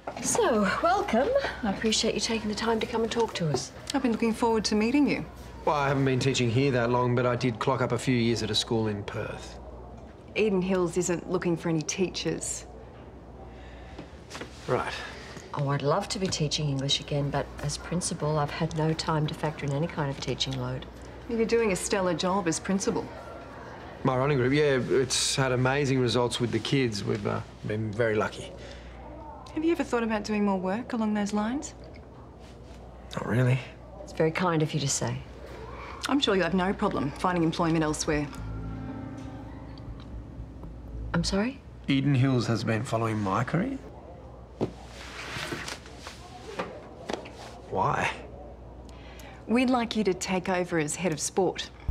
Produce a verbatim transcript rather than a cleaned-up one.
So, welcome. I appreciate you taking the time to come and talk to us. I've been looking forward to meeting you. Well, I haven't been teaching here that long, but I did clock up a few years at a school in Perth. Eden Hills isn't looking for any teachers. Right. Oh, I'd love to be teaching English again, but as principal, I've had no time to factor in any kind of teaching load. You're doing a stellar job as principal. My running group, yeah, it's had amazing results with the kids. We've uh, been very lucky. Have you ever thought about doing more work along those lines? Not really. It's very kind of you to say. I'm sure you'll have no problem finding employment elsewhere. I'm sorry? Eden Hills has been following my career? Why? We'd like you to take over as head of sport.